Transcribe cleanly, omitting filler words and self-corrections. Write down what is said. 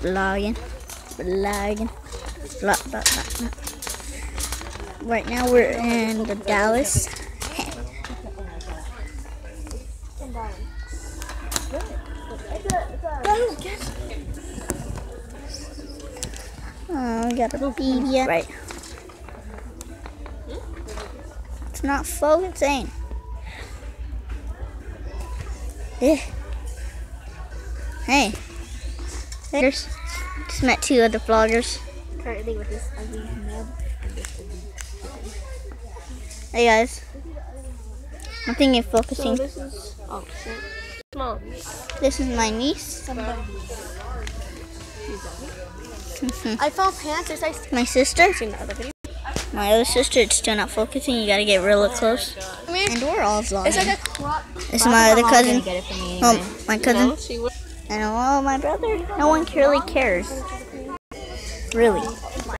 vlogging. Right now we're in the Dallas. Oh, we got a baby. Right. It's not focusing. Hey. Just met two other vloggers. Currently with this ugly nub. Hey guys. Nothing is focusing. So this is shit. Mom. This is my niece. I found pants. My sister. Seen the other video. My other sister. It's still not focusing. You gotta get real close. And we're all vlogging. It's like a crop. This is my other cousin. Get it for me Oh, anyway. my cousin. No, she would. And my brother. No one really cares. Really.